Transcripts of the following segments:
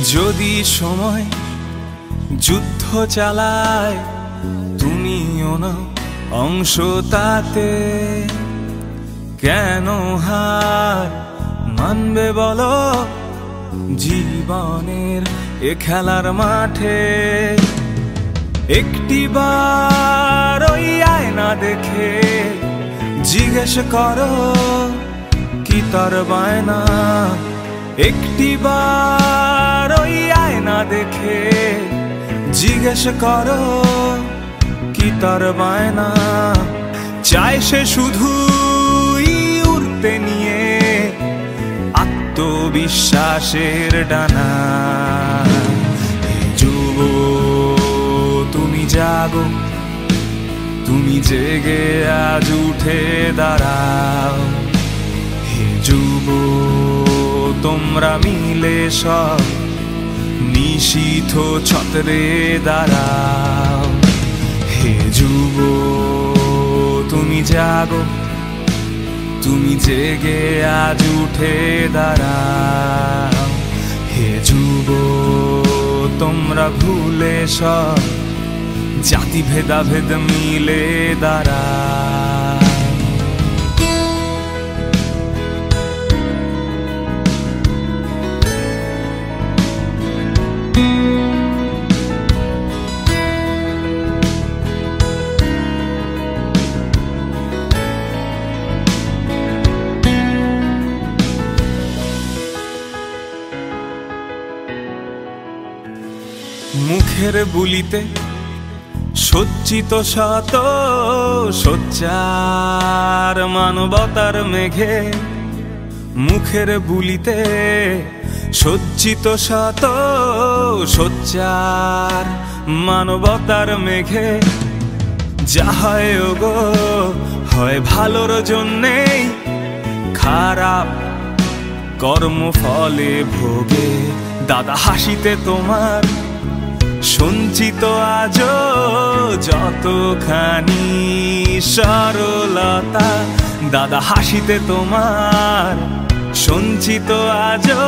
যদি সময় যুদ্ধ চালায় তুমিও না অংশ তাতে, কেন হার মানবে বলো জীবনের এ খেলার মাঠে? একটিবার ওই আয়না দেখে জিজ্ঞেস করো কি তার বায়না। একটিবার ওই আয়না দেখে জিজ্ঞেস করো কি তার বায়না। চায় সে শুধুই উড়তে নিয়ে আত্মবিশ্বাসের ডানা। যুব তুমি জাগো, তুমি জেগে আজ উঠে দাঁড়াও। হে যুব তোমরা মিলে সব নিশীথ ছত্রে দাঁড়াও। হে যুব তুমি জাগো, তুমি জেগে আজ উঠে দাঁড়াও। হে যুব তোমরা ভুলে সব জাতি ভেদাভেদ মিলে দাঁড়াও। মুখের বুলিতে সজ্জিত শত সজ্জার মানবতার মেঘে, মুখের বুলিতে সজ্জিত শত সজ্জার মানবতার মেঘে। যা হয় ওগো হয় ভালোর জন্যেই, খারাপ কর্মফলে ভোগে। দাদা হাসিতে তোমার সঞ্চিত আজও যতখানি সরলতা। দাদা হাসিতে তোমার সঞ্চিত আজও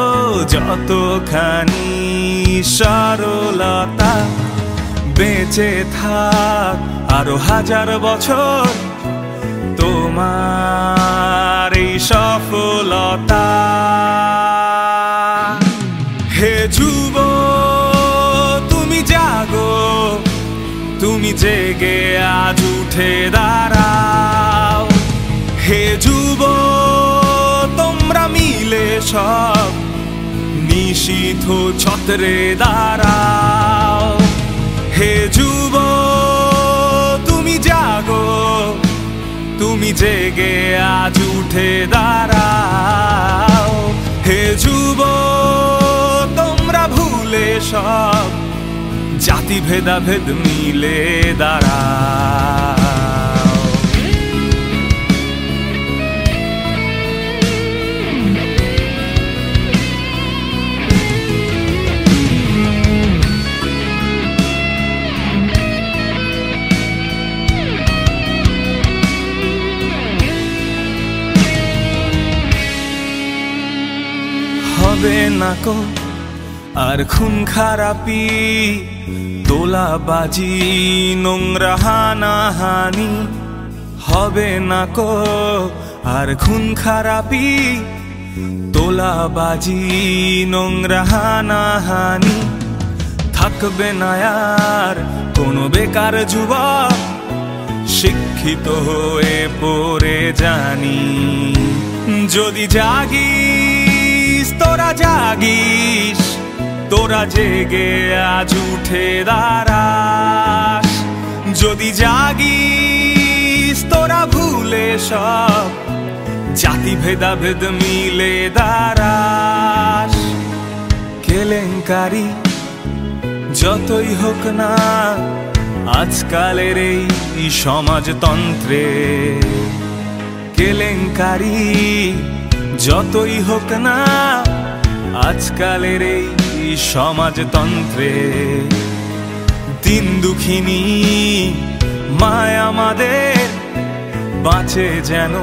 যতখানি সরলতা। বেঁচে থাক আরো হাজার বছর তোমার এই সফলতা। হে যুব তুমি জাগো, তুমি জেগে আজ উঠে দাঁড়াও। হে যুব তোমরা মিলে সব নিশীথ ছত্রে দাঁড়াও। হে যুব তুমি জাগো, তুমি জেগে আজ উঠে দাঁড়াও। হে যুব তোমরা ভুলে সব জাতি ভেদাভেদ মিলে দাঁড়াও। হবে না কো আর খুন খারাপি, তোলাবাজি নোংরা হানাহানি। হবে না কো আর খুন খারাপি, তোলাবাজি নোংরা হানাহানি। থাকবে না আর কোনো বেকার যুবক শিক্ষিত হয়ে পড়ে জানি। যদি জাগিস তোরা জাগিস, তোরা জেগে আজ উঠে দাঁড়াস। যদি জাগিস তোরা ভুলে সব জাতি ভেদাভেদ মিলে দাঁড়াস। কেলেঙ্কারি যতই হোক না আজকালের এই সমাজতন্ত্রে, কেলেঙ্কারি যতই হোক না আজকালের এই সমাজতন্ত্রে। দিন দুঃখিনী মায় আমাদের বাঁচে যেন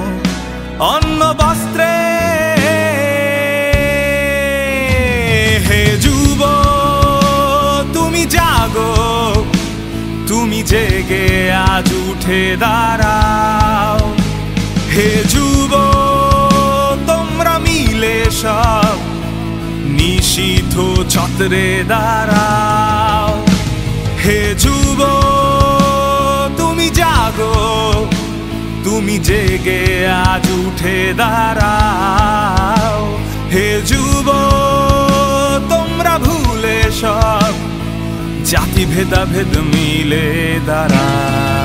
অন্ন বস্ত্রে। হে যুব তুমি জাগো, তুমি জেগে আজ উঠে দাঁড়াও। হে যুব তোমরা মিলে সব নিশীথ ছত্রে দাঁড়াও। হে যুব তুমি জাগো, তুমি জেগে আজ উঠে দাঁড়াও। হে যুব তোমরা ভুলে সব জাতি ভেদাভেদ মিলে দাঁড়াও।